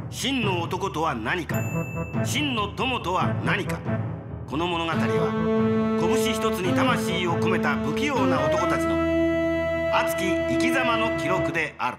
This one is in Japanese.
真の男とは何か、真の友とは何か。この物語は拳一つに魂を込めた不器用な男たちの熱き生き様の記録である。